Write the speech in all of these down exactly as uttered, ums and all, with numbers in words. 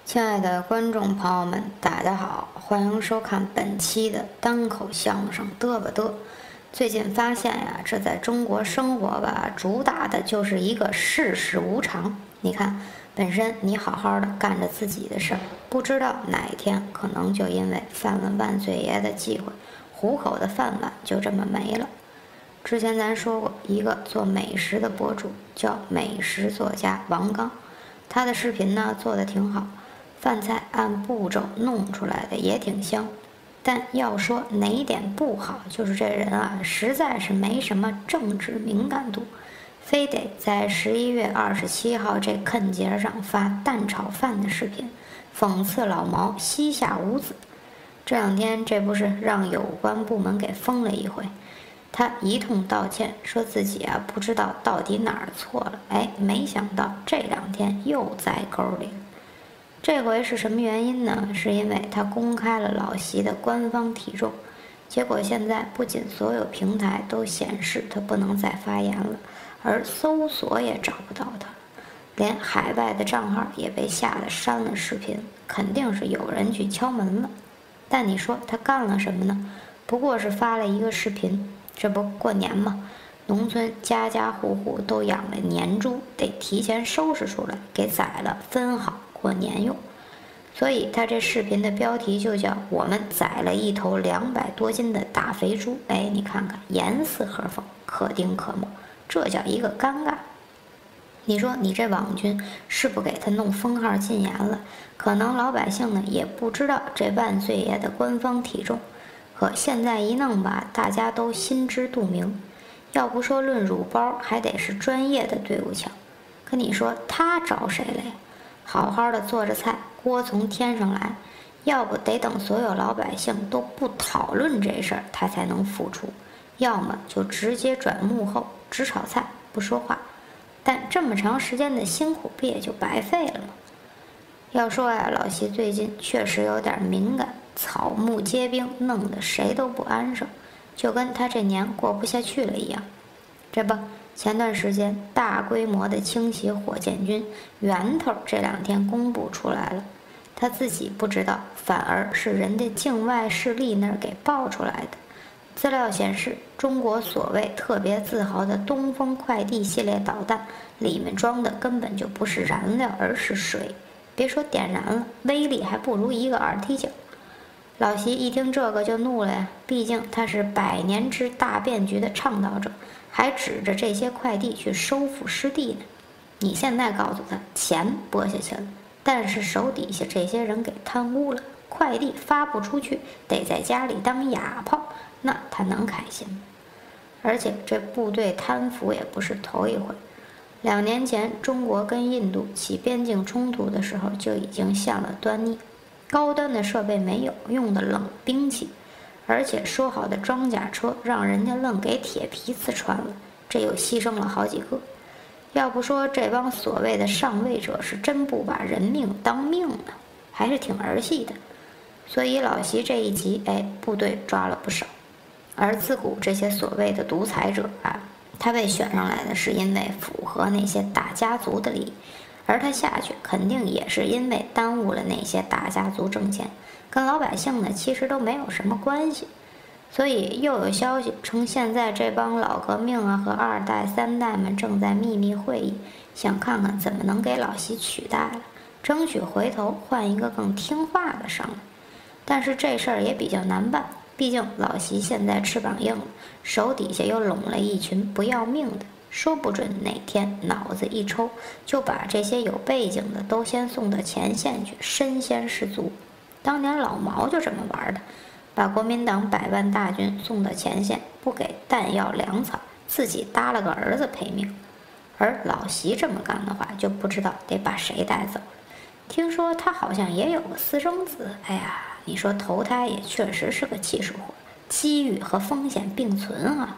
亲爱的观众朋友们，大家好，欢迎收看本期的单口相声嘚吧嘚。最近发现呀，这在中国生活吧，主打的就是一个世事无常。你看，本身你好好的干着自己的事儿，不知道哪一天可能就因为犯了万岁爷的忌讳，糊口的饭碗就这么没了。之前咱说过，一个做美食的博主叫美食作家王刚，他的视频呢做的挺好。饭菜按步骤弄出来的也挺香，但要说哪点不好，就是这人啊，实在是没什么政治敏感度，非得在十一月二十七号这坑节上发蛋炒饭的视频，讽刺老毛膝下无子。这两天这不是让有关部门给封了一回，他一通道歉，说自己啊不知道到底哪儿错了，哎，没想到这两天又栽沟里了。这回是什么原因呢？是因为他公开了老习的官方体重，结果现在不仅所有平台都显示他不能再发言了，而搜索也找不到他，连海外的账号也被吓得删了视频，肯定是有人去敲门了。但你说他干了什么呢？不过是发了一个视频，这不过年嘛，农村家家户户都养了年猪，得提前收拾出来，给宰了分好过年用。所以他这视频的标题就叫我们宰了一头两百多斤的大肥猪。哎，你看看，严丝合缝，可丁可卯，这叫一个尴尬。你说你这网军是不给他弄封号禁言了？可能老百姓呢也不知道这万岁爷的官方体重，可现在一弄吧，大家都心知肚明。要不说论乳包，还得是专业的队伍强。可你说他找谁了呀？好好的做着菜，锅从天上来，要不得等所有老百姓都不讨论这事儿，他才能复出；要么就直接转幕后，只炒菜不说话。但这么长时间的辛苦，不也就白费了吗？要说呀，老习最近确实有点敏感，草木皆兵，弄得谁都不安生，就跟他这年过不下去了一样。这不，前段时间大规模的清洗火箭军源头这两天公布出来了，他自己不知道，反而是人家境外势力那儿给爆出来的。资料显示，中国所谓特别自豪的东风快递系列导弹里面装的根本就不是燃料，而是水。别说点燃了，威力还不如一个二踢脚。老习一听这个就怒了呀，毕竟他是百年之大变局的倡导者，还指着这些快递去收复失地呢。你现在告诉他钱拨下去了，但是手底下这些人给贪污了，快递发不出去，得在家里当哑炮，那他能开心吗？而且这部队贪腐也不是头一回，两年前中国跟印度起边境冲突的时候就已经现了端倪。高端的设备没有，用的冷兵器，而且说好的装甲车让人家愣给铁皮刺穿了，这又牺牲了好几个。要不说这帮所谓的上位者是真不把人命当命呢，还是挺儿戏的。所以老习这一集，哎，部队抓了不少。而自古这些所谓的独裁者啊，他被选上来的是因为符合那些大家族的利益。而他下去肯定也是因为耽误了那些大家族挣钱，跟老百姓呢其实都没有什么关系。所以又有消息称，现在这帮老革命啊和二代三代们正在秘密会议，想看看怎么能给老习取代了，争取回头换一个更听话的上来。但是这事儿也比较难办，毕竟老习现在翅膀硬了，手底下又拢了一群不要命的，说不准哪天脑子一抽，就把这些有背景的都先送到前线去，身先士卒。当年老毛就这么玩的，把国民党百万大军送到前线，不给弹药粮草，自己搭了个儿子陪命。而老习这么干的话，就不知道得把谁带走。听说他好像也有个私生子，哎呀，你说投胎也确实是个技术活，机遇和风险并存啊。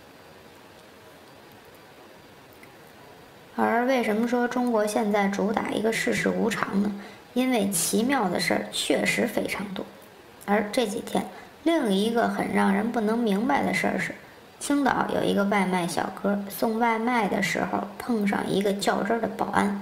而为什么说中国现在主打一个世事无常呢？因为奇妙的事儿确实非常多。而这几天，另一个很让人不能明白的事儿是，青岛有一个外卖小哥送外卖的时候碰上一个较真的保安，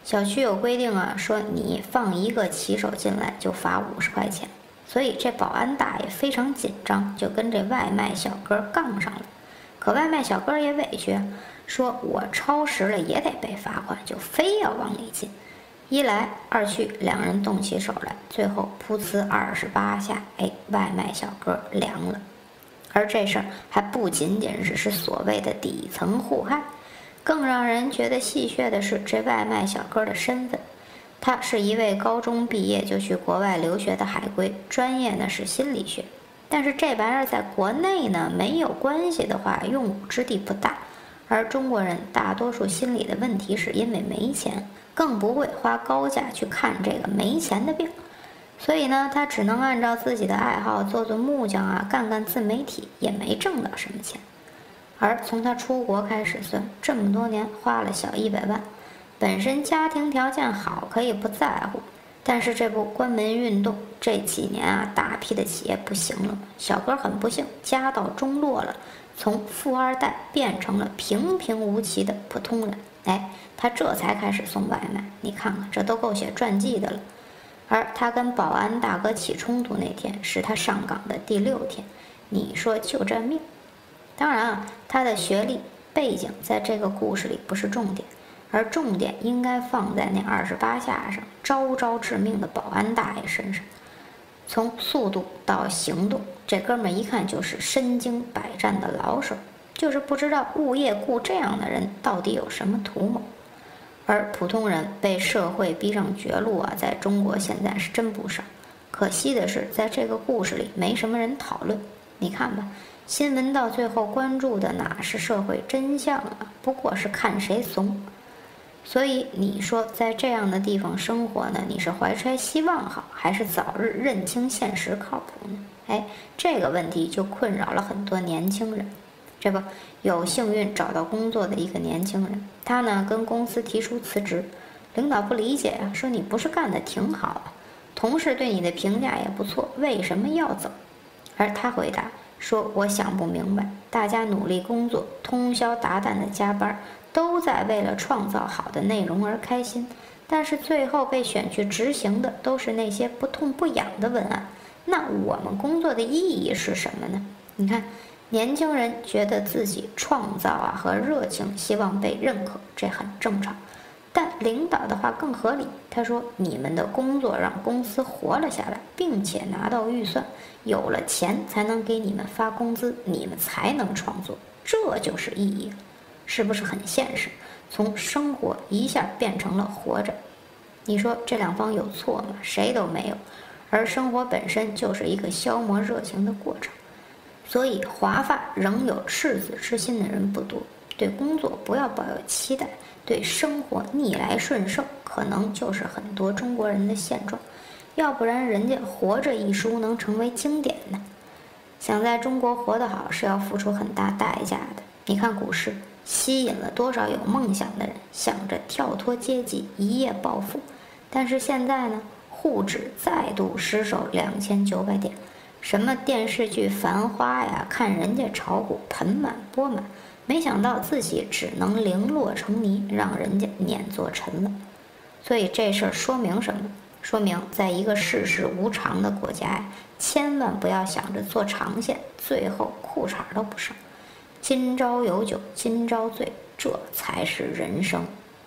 小区有规定啊，说你放一个骑手进来就罚五十块钱，所以这保安大爷非常紧张，就跟这外卖小哥杠上了。可外卖小哥也委屈，说我超时了也得被罚款，就非要往里进。一来二去，两人动起手来，最后噗呲二十八下，哎，外卖小哥凉了。而这事儿还不仅仅只是所谓的底层互害，更让人觉得戏谑的是这外卖小哥的身份，他是一位高中毕业就去国外留学的海归，专业呢是心理学。但是这玩意儿在国内呢没有关系的话，用武之地不大。而中国人大多数心理的问题是因为没钱，更不会花高价去看这个没钱的病，所以呢，他只能按照自己的爱好做做木匠啊，干干自媒体，也没挣到什么钱。而从他出国开始算，这么多年花了小一百万，本身家庭条件好，可以不在乎。但是这部关门运动这几年啊，大批的企业不行了，小哥很不幸，家道中落了，从富二代变成了平平无奇的普通人。哎，他这才开始送外卖，你看看，这都够写传记的了。而他跟保安大哥起冲突那天，是他上岗的第六天，你说就这命。当然啊，他的学历背景在这个故事里不是重点，而重点应该放在那二十八下上招招致命的保安大爷身上。从速度到行动，这哥们一看就是身经百战的老手，就是不知道物业雇这样的人到底有什么图谋。而普通人被社会逼上绝路啊，在中国现在是真不少。可惜的是，在这个故事里没什么人讨论。你看吧，新闻到最后关注的哪是社会真相啊，不过是看谁怂。所以你说在这样的地方生活呢，你是怀揣希望好，还是早日认清现实靠谱呢？哎，这个问题就困扰了很多年轻人。这不，有幸运找到工作的一个年轻人，他呢跟公司提出辞职，领导不理解啊，说你不是干得挺好啊，同事对你的评价也不错，为什么要走？而他回答说，我想不明白，大家努力工作，通宵达旦的加班，都在为了创造好的内容而开心，但是最后被选去执行的都是那些不痛不痒的文案，那我们工作的意义是什么呢？你看，年轻人觉得自己创造啊和热情，希望被认可，这很正常。但领导的话更合理，他说你们的工作让公司活了下来，并且拿到预算，有了钱才能给你们发工资，你们才能创作，这就是意义了。是不是很现实？从生活一下变成了活着，你说这两方有错吗？谁都没有。而生活本身就是一个消磨热情的过程，所以华发仍有赤子之心的人不多。对工作不要抱有期待，对生活逆来顺受，可能就是很多中国人的现状。要不然人家《活着》一书能成为经典呢？想在中国活得好，是要付出很大代价的。你看股市吸引了多少有梦想的人，想着跳脱阶级一夜暴富，但是现在呢，沪指再度失守两千九百点，什么电视剧《繁花》呀，看人家炒股盆满钵满，没想到自己只能零落成泥，让人家碾作尘了。所以这事儿说明什么？说明在一个世事无常的国家呀，千万不要想着做长线，最后裤衩都不剩。今朝有酒今朝醉，这才是人生。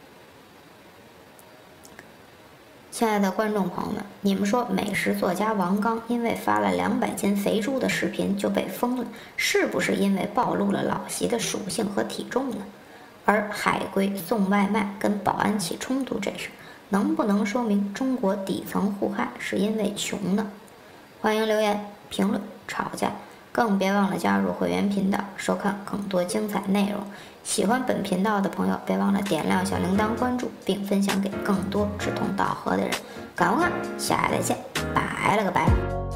亲爱的观众朋友们，你们说美食作家王刚因为发了两百斤肥猪的视频就被封了，是不是因为暴露了老习的属性和体重呢？而海归送外卖跟保安起冲突这事，能不能说明中国底层互害是因为穷呢？欢迎留言评论吵架，更别忘了加入会员频道收看更多精彩内容。喜欢本频道的朋友，别忘了点亮小铃铛关注，并分享给更多志同道合的人。感恩啊，下来再见，拜了个拜。